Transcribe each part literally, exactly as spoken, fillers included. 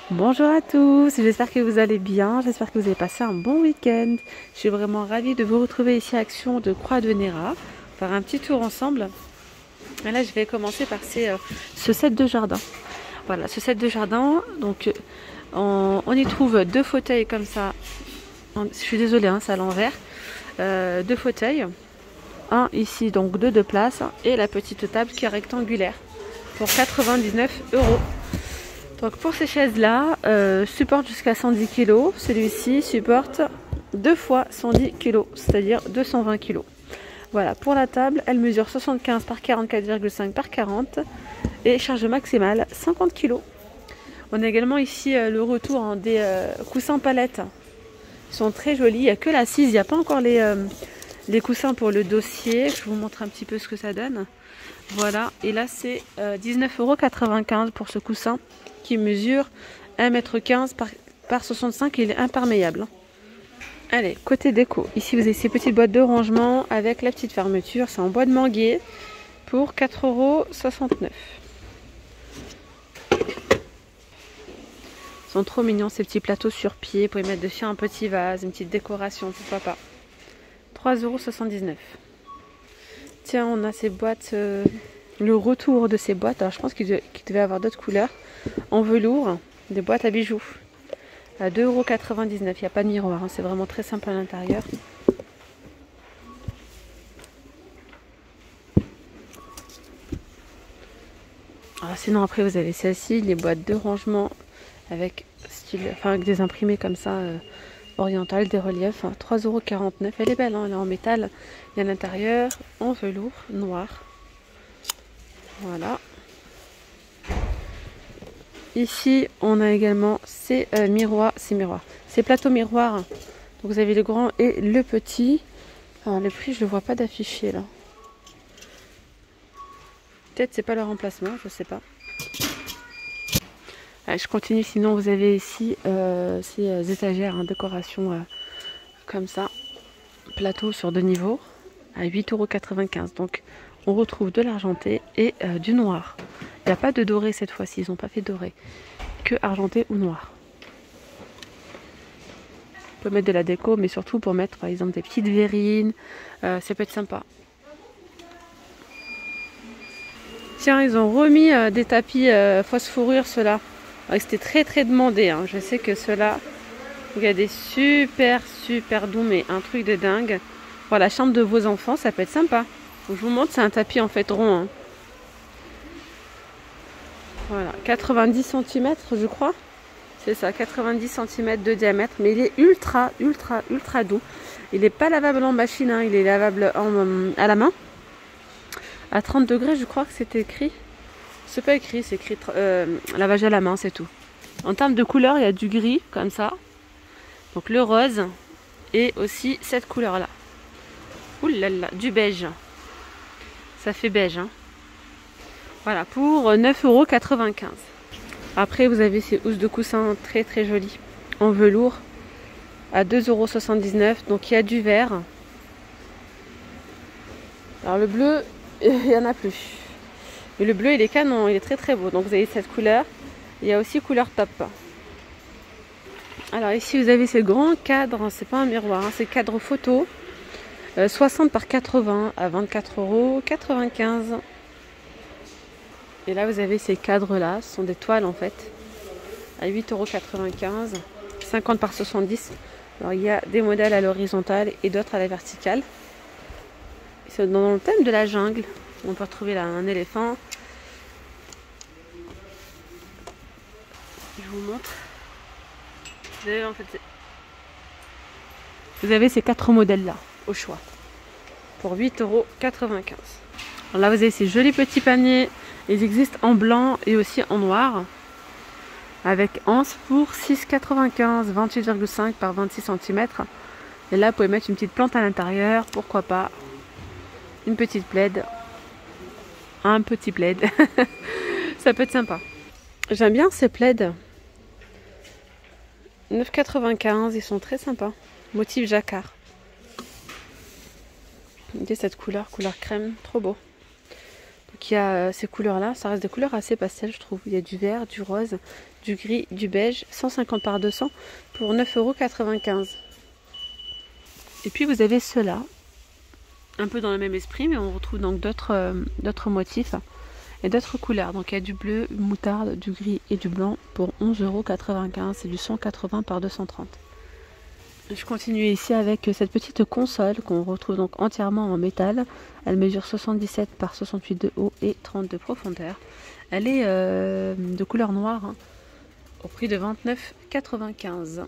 Bonjour à tous, j'espère que vous allez bien, j'espère que vous avez passé un bon week-end. Je suis vraiment ravie de vous retrouver ici à Action de Croix de Néra, faire un petit tour ensemble. Et là je vais commencer par ces, euh, ce set de jardin. Voilà, ce set de jardin, donc on, on y trouve deux fauteuils comme ça. Je suis désolée, hein, c'est à l'envers. Euh, deux fauteuils, un ici donc de deux places et la petite table qui est rectangulaire pour quatre-vingt-dix-neuf euros. Donc pour ces chaises là, euh, supporte jusqu'à cent dix kilos. Celui-ci supporte deux fois cent dix kilos, c'est-à-dire deux cent vingt kilos. Voilà, pour la table, elle mesure soixante-quinze par quarante-quatre virgule cinq par quarante et charge maximale cinquante kilos. On a également ici euh, le retour en des euh, coussins palettes. Ils sont très jolis, il n'y a que l'assise, il n'y a pas encore les, euh, les coussins pour le dossier. Je vous montre un petit peu ce que ça donne. Voilà, et là c'est euh, dix-neuf euros quatre-vingt-quinze pour ce coussin qui mesure un mètre quinze par, par soixante-cinq et il est imperméable. Allez, côté déco, ici vous avez ces petites boîtes de rangement avec la petite fermeture, c'est en bois de manguier pour quatre euros soixante-neuf. Ils sont trop mignons ces petits plateaux sur pied, vous pouvez mettre dessus un petit vase, une petite décoration, pourquoi pas. trois euros soixante-dix-neuf. Tiens, on a ces boîtes, euh, le retour de ces boîtes, alors je pense qu'il qu devait avoir d'autres couleurs, en velours, des boîtes à bijoux, à deux euros quatre-vingt-dix-neuf. Il n'y a pas de miroir, hein, c'est vraiment très simple à l'intérieur. Sinon après vous avez celle-ci, les boîtes de rangement avec, style, enfin, avec des imprimés comme ça, euh, orientales, des reliefs, hein, trois euros quarante-neuf. Elle est belle, hein, elle est en métal, il y a l'intérieur en velours noir. Voilà. Ici, on a également ces euh, miroirs, ces miroirs, ces plateaux miroirs. Donc vous avez le grand et le petit. Alors le prix, je ne le vois pas d'affiché là. Peut-être c'est pas le remplacement, je sais pas. Allez, je continue, sinon vous avez ici euh, ces euh, étagères, hein, décoration euh, comme ça. Plateau sur deux niveaux à huit euros quatre-vingt-quinze. Donc on retrouve de l'argenté et euh, du noir. Il n'y a pas de doré cette fois-ci, ils n'ont pas fait doré. Que argenté ou noir. On peut mettre de la déco, mais surtout pour mettre par exemple des petites verrines. Euh, ça peut être sympa. Tiens, ils ont remis euh, des tapis euh, fausse fourrure, ceux-là. C'était très très demandé. Hein. Je sais que ceux-là, il y a des super super doux, mais un truc de dingue. Pour la chambre de vos enfants, ça peut être sympa. Donc, je vous montre, c'est un tapis en fait rond. Hein. Voilà, quatre-vingt-dix centimètres je crois. C'est ça, quatre-vingt-dix centimètres de diamètre. Mais il est ultra, ultra, ultra doux. Il n'est pas lavable en machine, hein. Il est lavable en, à la main. À trente degrés, je crois que c'est écrit. C'est pas écrit, c'est écrit euh, lavage à la main, c'est tout. En termes de couleur, il y a du gris, comme ça. Donc le rose. Et aussi cette couleur-là. Ouh là là, du beige. Ça fait beige, hein. Voilà, pour neuf euros quatre-vingt-quinze. Après, vous avez ces housses de coussin très très jolies. En velours. À deux euros soixante-dix-neuf. Donc il y a du vert. Alors le bleu, il n'y en a plus. Mais le bleu, il est canon, il est très très beau. Donc vous avez cette couleur. Il y a aussi couleur top. Alors ici, vous avez ce grand cadre. C'est pas un miroir, hein, c'est cadre photo. Euh, soixante par quatre-vingts à vingt-quatre euros quatre-vingt-quinze. Et là, vous avez ces cadres-là. Ce sont des toiles en fait. À huit euros quatre-vingt-quinze. cinquante par soixante-dix. Alors il y a des modèles à l'horizontale et d'autres à la verticale. C'est dans le thème de la jungle. On peut retrouver là un éléphant. Je vous montre. Vous avez, en fait, vous avez ces quatre modèles là au choix pour huit euros quatre-vingt-quinze. Alors là vous avez ces jolis petits paniers. Ils existent en blanc et aussi en noir. Avec anse pour six euros quatre-vingt-quinze, vingt-huit virgule cinq par vingt-six centimètres. Et là vous pouvez mettre une petite plante à l'intérieur, pourquoi pas. Une petite plaide. Un petit plaid. Ça peut être sympa. J'aime bien ces plaids. neuf euros quatre-vingt-quinze, ils sont très sympas. Motif jacquard. Regardez cette couleur, couleur crème, trop beau. Donc il y a euh, ces couleurs là, ça reste des couleurs assez pastel je trouve. Il y a du vert, du rose, du gris, du beige, cent cinquante par deux cents pour neuf euros quatre-vingt-quinze. Et puis vous avez ceux-là, un peu dans le même esprit, mais on retrouve donc d'autres euh, d'autres motifs et d'autres couleurs. Donc il y a du bleu, moutarde, du gris et du blanc pour onze euros quatre-vingt-quinze. C'est du cent quatre-vingts par deux cent trente. Je continue ici avec cette petite console qu'on retrouve donc entièrement en métal. Elle mesure soixante-dix-sept par soixante-huit de haut et trente de profondeur. Elle est euh, de couleur noire, hein, au prix de vingt-neuf euros quatre-vingt-quinze.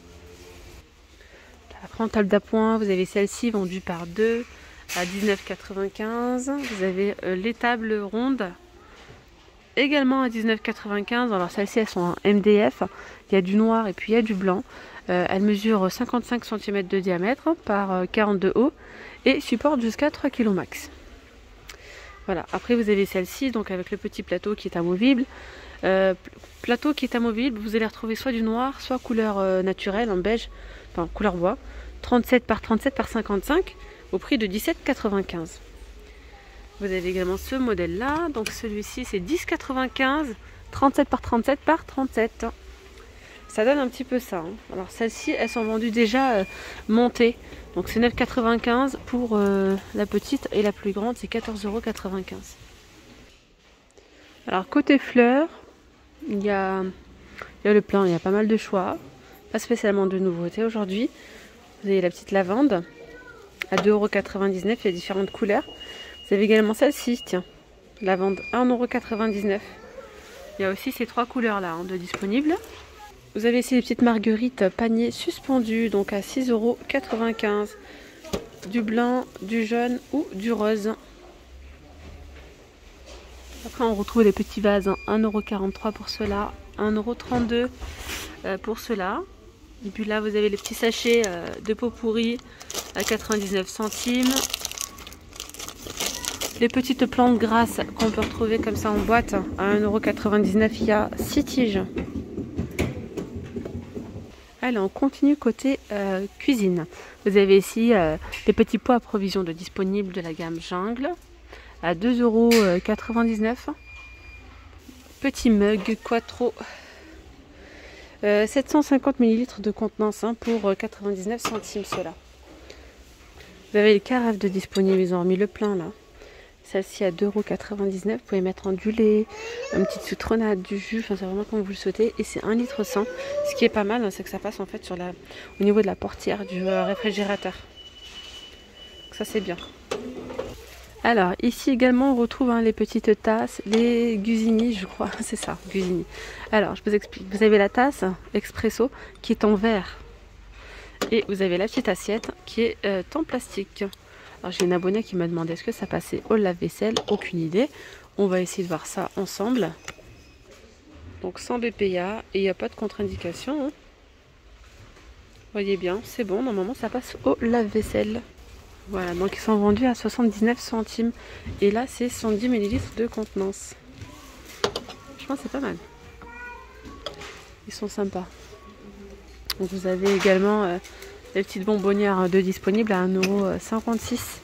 Après en table d'appoint, vous avez celle-ci vendue par deux à dix-neuf euros quatre-vingt-quinze. Vous avez euh, les tables rondes également à dix-neuf euros quatre-vingt-quinze. Alors celles-ci elles sont en M D F. Il y a du noir et puis il y a du blanc. Euh, elles mesurent cinquante-cinq centimètres de diamètre par euh, quarante de haut et supportent jusqu'à trois kilos max. Voilà. Après vous avez celle-ci donc avec le petit plateau qui est amovible. Euh, plateau qui est amovible, vous allez retrouver soit du noir, soit couleur euh, naturelle en beige, enfin couleur bois, trente-sept par trente-sept par cinquante-cinq au prix de dix-sept euros quatre-vingt-quinze. Vous avez également ce modèle là, donc celui-ci c'est dix euros quatre-vingt-quinze, trente-sept par trente-sept par trente-sept. Ça donne un petit peu ça, hein. Alors celles-ci elles sont vendues déjà euh, montées, donc c'est neuf euros quatre-vingt-quinze pour euh, la petite, et la plus grande c'est quatorze euros quatre-vingt-quinze. Alors côté fleurs, il y a, il y a le plein, il y a pas mal de choix, pas spécialement de nouveautés aujourd'hui. Vous avez la petite lavande à deux euros quatre-vingt-dix-neuf, il y a différentes couleurs. Vous avez également celle-ci, tiens, lavande un euro quatre-vingt-dix-neuf. Il y a aussi ces trois couleurs là hein, de disponibles. Vous avez ici les petites marguerites panier suspendues, donc à six euros quatre-vingt-quinze. Du blanc, du jaune ou du rose. Après on retrouve les petits vases, un euro quarante-trois pour ceux-là, un euro trente-deux pour ceux-là. Et puis là vous avez les petits sachets de pot pourri à quatre-vingt-dix-neuf centimes. Les petites plantes grasses qu'on peut retrouver comme ça en boîte à un euro quatre-vingt-dix-neuf, il y a six tiges. Allez, on continue côté euh, cuisine. Vous avez ici euh, les petits pots à provision de disponibles de la gamme Jungle à deux euros quatre-vingt-dix-neuf. Petit mug Quattro, euh, sept cent cinquante millilitres de contenance hein, pour quatre-vingt-dix-neuf centimes cela. Vous avez les carafes de disponibles, ils ont remis le plein là. Celle-ci à deux euros quatre-vingt-dix-neuf, vous pouvez mettre en du lait, une petite citronnade, du jus, enfin c'est vraiment comme vous le souhaitez. Et c'est un litre cent. Ce qui est pas mal, hein, c'est que ça passe en fait sur la, au niveau de la portière du euh, réfrigérateur. Donc ça c'est bien. Alors ici également on retrouve hein, les petites tasses, les Gusini je crois, c'est ça, Gusini. Alors je vous explique, vous avez la tasse expresso qui est en verre. Et vous avez la petite assiette qui est euh, en plastique. Alors j'ai une abonnée qui m'a demandé est-ce que ça passait au lave-vaisselle, aucune idée. On va essayer de voir ça ensemble. Donc sans B P A et il n'y a pas de contre-indication. Hein. Voyez bien, c'est bon, normalement ça passe au lave-vaisselle. Voilà, donc ils sont vendus à soixante-dix-neuf centimes. Et là c'est cent dix millilitres de contenance. Franchement c'est pas mal. Ils sont sympas. Donc vous avez également... Euh, les petites bonbonnières de disponibles à un euro cinquante-six.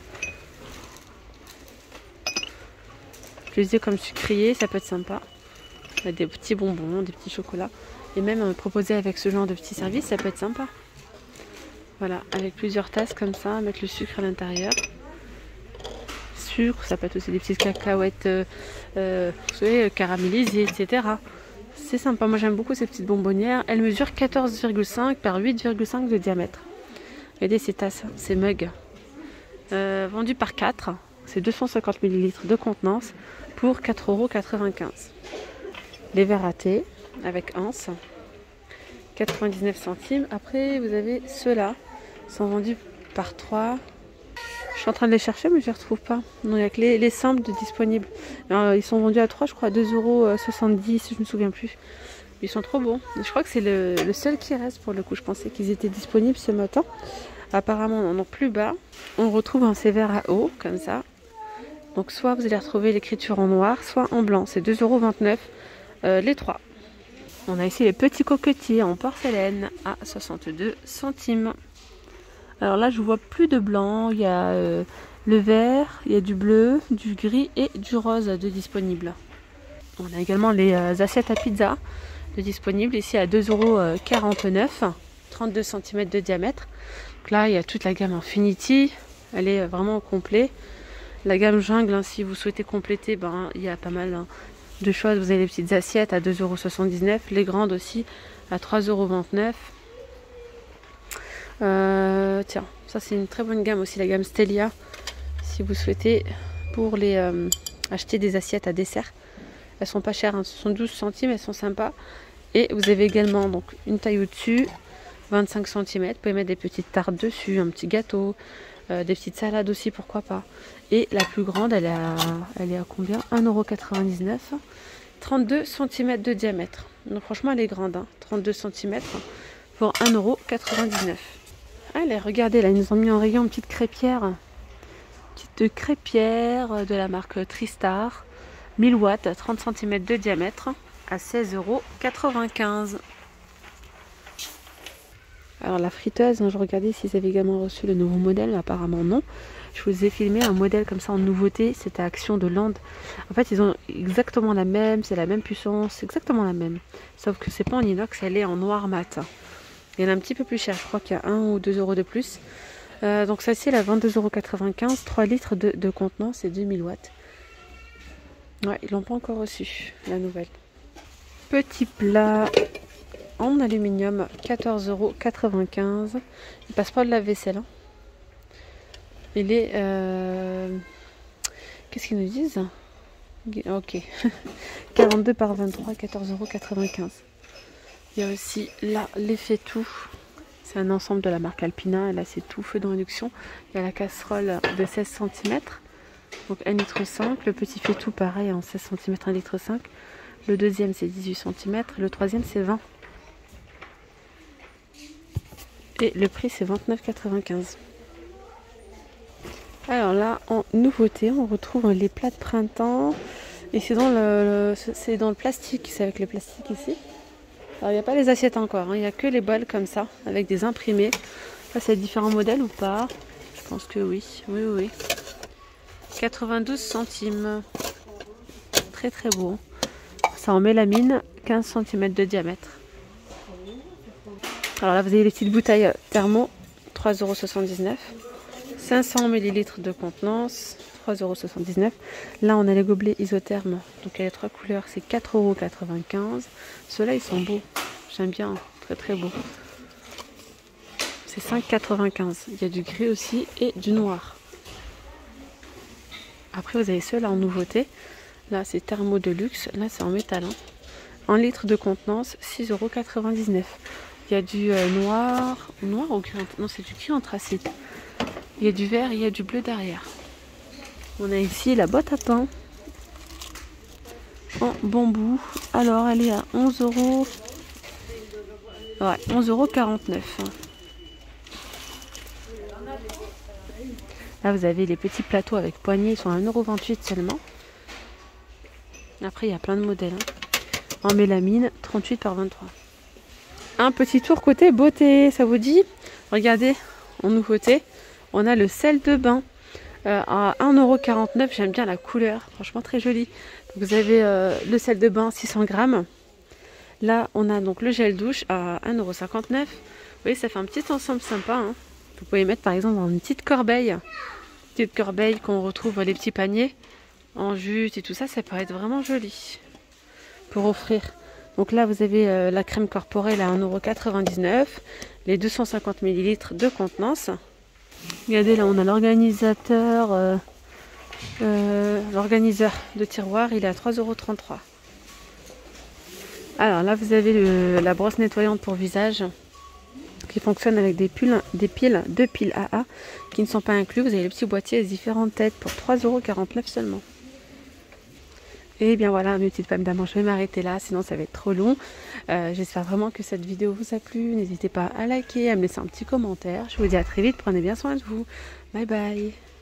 Je les ai comme sucriers, ça peut être sympa. Des petits bonbons, des petits chocolats. Et même euh, proposé avec ce genre de petits services, ça peut être sympa. Voilà, avec plusieurs tasses comme ça, mettre le sucre à l'intérieur. Sucre, ça peut être aussi des petites cacahuètes euh, euh, vous savez, caramélisées, et cetera. C'est sympa, moi j'aime beaucoup ces petites bonbonnières. Elles mesurent quatorze virgule cinq par huit virgule cinq de diamètre. Regardez ces tasses, ces mugs. Euh, vendus par quatre, c'est deux cent cinquante millilitres de contenance pour quatre euros quatre-vingt-quinze. Les verres à thé avec anse, quatre-vingt-dix-neuf centimes. Après vous avez ceux-là, ils sont vendus par trois. Je suis en train de les chercher mais je ne les retrouve pas. Non, il n'y a que les, les simples de disponibles. Alors, ils sont vendus à trois, je crois, à deux euros soixante-dix, je ne me souviens plus. Ils sont trop bons. Je crois que c'est le, le seul qui reste pour le coup. Je pensais qu'ils étaient disponibles ce matin. Apparemment, non, plus bas. On retrouve un ces verres à eau, comme ça. Donc, soit vous allez retrouver l'écriture en noir, soit en blanc. C'est deux euros vingt-neuf euh, les trois. On a ici les petits coquetiers en porcelaine à soixante-deux centimes. Alors là, je vois plus de blanc. Il y a euh, le vert, il y a du bleu, du gris et du rose de disponible. On a également les euh, assiettes à pizza. de disponibles. Ici à deux euros quarante-neuf, trente-deux centimètres de diamètre. Donc là, il y a toute la gamme Infinity. Elle est vraiment au complet. La gamme jungle, hein, si vous souhaitez compléter, ben, il y a pas mal hein, de choses. Vous avez les petites assiettes à deux euros soixante-dix-neuf. Les grandes aussi à trois euros vingt-neuf. Euh, tiens, ça c'est une très bonne gamme aussi, la gamme Stelia. Si vous souhaitez pour les euh, acheter des assiettes à dessert. Elles sont pas chères, hein, ce sont douze centimes, elles sont sympas. Et vous avez également donc une taille au-dessus, vingt-cinq centimètres. Vous pouvez mettre des petites tartes dessus, un petit gâteau, euh, des petites salades aussi, pourquoi pas. Et la plus grande, elle est à, elle est à combien? un euro quatre-vingt-dix-neuf. trente-deux centimètres de diamètre. Donc franchement, elle est grande, hein, trente-deux centimètres pour un euro quatre-vingt-dix-neuf. Allez, regardez, là, ils nous ont mis en rayon une petite crêpière. Petite crêpière de la marque Tristar. mille watts, trente centimètres de diamètre, à seize euros quatre-vingt-quinze. Alors la friteuse, hein, je regardais s'ils avaient également reçu le nouveau modèle, mais apparemment non. Je vous ai filmé un modèle comme ça en nouveauté, c'était Action de Land. En fait, ils ont exactement la même, c'est la même puissance, c'est exactement la même. Sauf que c'est pas en inox, elle est en noir mat. Il y en a un petit peu plus cher, je crois qu'il y a un ou deux euros de plus. Euh, donc celle-ci, elle a vingt-deux euros quatre-vingt-quinze, trois litres de, de contenance et deux mille watts. Ouais, ils l'ont pas encore reçu, la nouvelle. Petit plat en aluminium, quatorze euros quatre-vingt-quinze. Il passe pas de la vaisselle. Hein. Il est... Euh... Qu'est-ce qu'ils nous disent? Ok. quarante-deux par vingt-trois, quatorze euros quatre-vingt-quinze. Il y a aussi là l'effet tout. C'est un ensemble de la marque Alpina. Là, c'est tout feu d'induction. Il y a la casserole de seize centimètres. Donc un litre cinq. Le petit fait tout pareil en seize centimètres, un litre cinq. Le deuxième, c'est dix-huit centimètres. Le troisième, c'est vingt. Et le prix, c'est vingt-neuf quatre-vingt-quinze. Alors là, en nouveauté, on retrouve les plats de printemps. Et c'est dans le, c'est dans le plastique. C'est avec le plastique ici. Alors, il n'y a pas les assiettes encore. Hein. Il n'y a que les bols comme ça, avec des imprimés. Ça, c'est différents modèles ou pas? Je pense que oui. Oui, oui, oui. quatre-vingt-douze centimes. Très, très beau. Ça en mélamine, quinze centimètres de diamètre. Alors là, vous avez les petites bouteilles thermo, trois euros soixante-dix-neuf. cinq cents millilitres de contenance, trois euros soixante-dix-neuf. Là, on a les gobelets isothermes. Donc, il y a les trois couleurs, c'est quatre euros quatre-vingt-quinze. Ceux-là, ils sont beaux. J'aime bien, très très beau. C'est cinq euros quatre-vingt-quinze. Il y a du gris aussi et du noir. Après, vous avez ceux-là en nouveauté. Là, c'est thermo de luxe. Là, c'est en métal. Hein. Un litre de contenance, six euros quatre-vingt-dix-neuf. Il y a du euh, noir, noir ou gris? Non, c'est du gris anthracite. Il y a du vert et il y a du bleu derrière. On a ici la boîte à pain en bambou. Alors, elle est à onze euros. Ouais, onze euros quarante-neuf. Là, vous avez les petits plateaux avec poignées. Ils sont à un euro vingt-huit seulement. Après, il y a plein de modèles. Hein. En mélamine, trente-huit par vingt-trois. Un petit tour côté beauté, ça vous dit? Regardez, en nouveauté, on a le sel de bain euh, à un euro quarante-neuf. J'aime bien la couleur, franchement très jolie. Donc, vous avez euh, le sel de bain six cents grammes. Là, on a donc le gel douche à un euro cinquante-neuf. Vous voyez, ça fait un petit ensemble sympa. Hein. Vous pouvez mettre par exemple dans une petite corbeille. Une petite corbeille qu'on retrouve dans les petits paniers en jute et tout ça, ça peut être vraiment joli pour offrir. Donc là, vous avez euh, la crème corporelle à un euro quatre-vingt-dix-neuf, les deux cent cinquante millilitres de contenance. Regardez, là, on a l'organisateur euh, euh, l'organiseur de tiroir, il est à trois euros trente-trois. Alors là, vous avez le, la brosse nettoyante pour visage qui fonctionne avec des, piles, des piles, deux piles A A qui ne sont pas inclus. Vous avez le petit boîtier avec différentes têtes pour trois euros quarante-neuf seulement. Et bien voilà, mes petites femmes d'amour, je vais m'arrêter là, sinon ça va être trop long. Euh, J'espère vraiment que cette vidéo vous a plu. N'hésitez pas à liker, à me laisser un petit commentaire. Je vous dis à très vite, prenez bien soin de vous. Bye bye.